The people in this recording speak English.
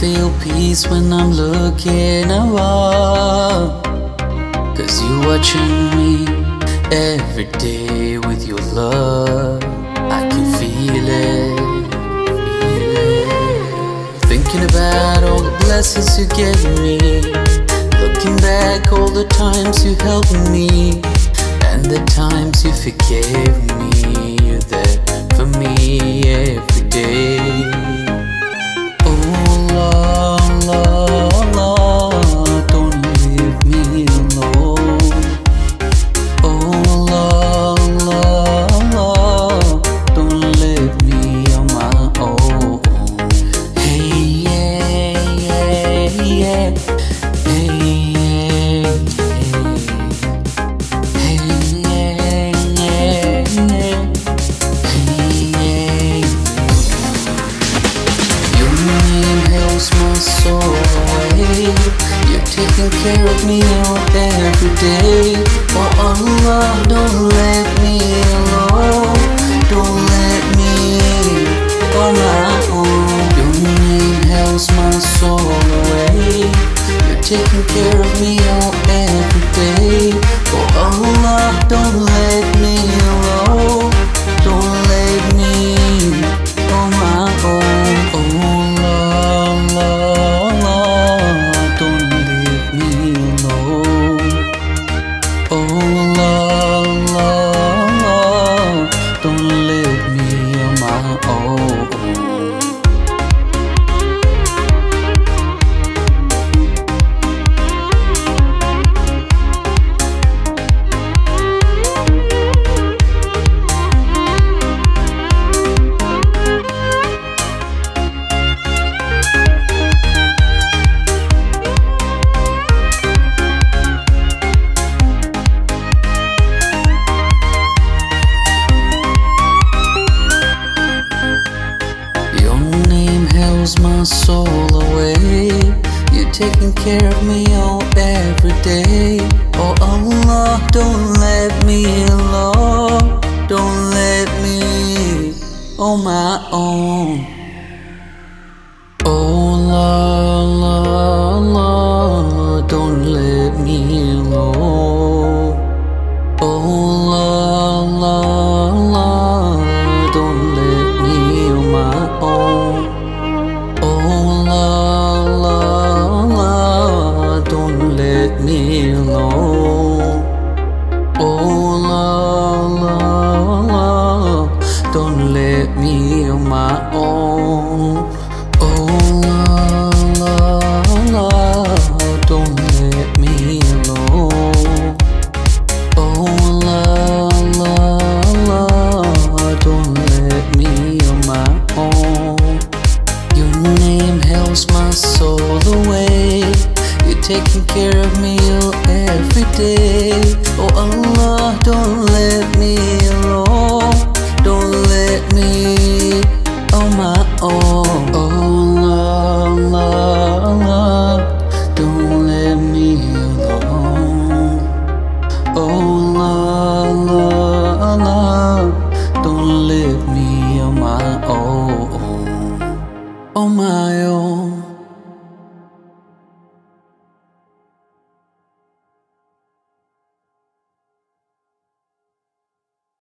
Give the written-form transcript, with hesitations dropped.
feel peace when I'm looking above, 'cause you watching me every day with your love. I can feel it, feel it. Thinking about all the blessings you gave me, looking back all the times you helped me, and the times you forgave me. You're there for me every day. You're taking care of me every day. Oh Allah, don't let me alone. Don't let me on my own. Your name helps my soul away. You're taking care of me every day. Oh Allah, don't let me alone. Don't let me on my own. Oh my soul away. You're taking care of me every day. Oh Allah, don't let me alone. Don't let me on my own. Oh Allah, don't let me alone. Oh Allah, don't let me on my own. Me alone. Oh la, don't let me on my own. Oh la, don't let me alone. Oh la, don't let me on my own. Your name helps my soul away. You're taking care of me every day. Oh Allah, don't let me alone. Don't let me on my own. Oh Allah, don't let me alone. Oh Allah, don't let me on my own. On my